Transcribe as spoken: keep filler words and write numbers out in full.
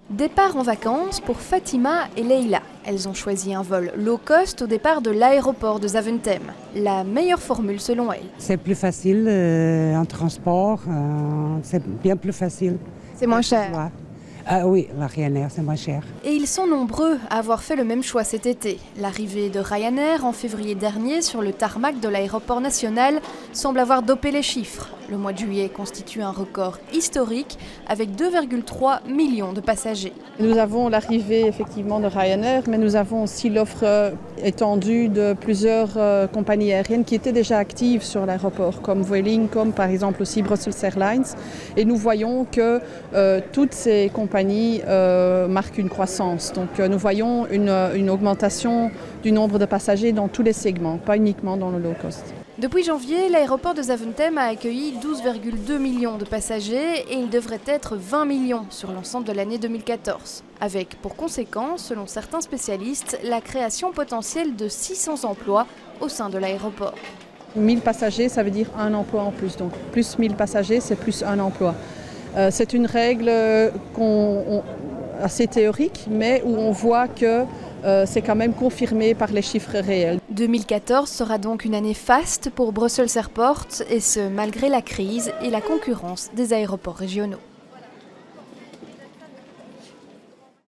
Départ en vacances pour Fatima et Leila. Elles ont choisi un vol low cost au départ de l'aéroport de Zaventem. La meilleure formule selon elles. C'est plus facile euh, en transport, euh, c'est bien plus facile. C'est moins cher. Ouais. Ah oui, la Ryanair, c'est moins cher. Et ils sont nombreux à avoir fait le même choix cet été. L'arrivée de Ryanair en février dernier sur le tarmac de l'aéroport national semble avoir dopé les chiffres. Le mois de juillet constitue un record historique avec deux virgule trois millions de passagers. Nous avons l'arrivée effectivement de Ryanair, mais nous avons aussi l'offre étendue de plusieurs euh, compagnies aériennes qui étaient déjà actives sur l'aéroport, comme Vueling, comme par exemple aussi Brussels Airlines. Et nous voyons que euh, toutes ces compagnies euh, marquent une croissance. Donc euh, nous voyons une, une augmentation du nombre de passagers dans tous les segments, pas uniquement dans le low cost. Depuis janvier, l'aéroport de Zaventem a accueilli douze virgule deux millions de passagers et il devrait être vingt millions sur l'ensemble de l'année deux mille quatorze. Avec pour conséquence, selon certains spécialistes, la création potentielle de six cents emplois au sein de l'aéroport. mille passagers, ça veut dire un emploi en plus. Donc plus mille passagers, c'est plus un emploi. Euh, c'est une règle qu'on, on, assez théorique, mais où on voit que Euh, c'est quand même confirmé par les chiffres réels. deux mille quatorze sera donc une année faste pour Brussels Airport, et ce malgré la crise et la concurrence des aéroports régionaux.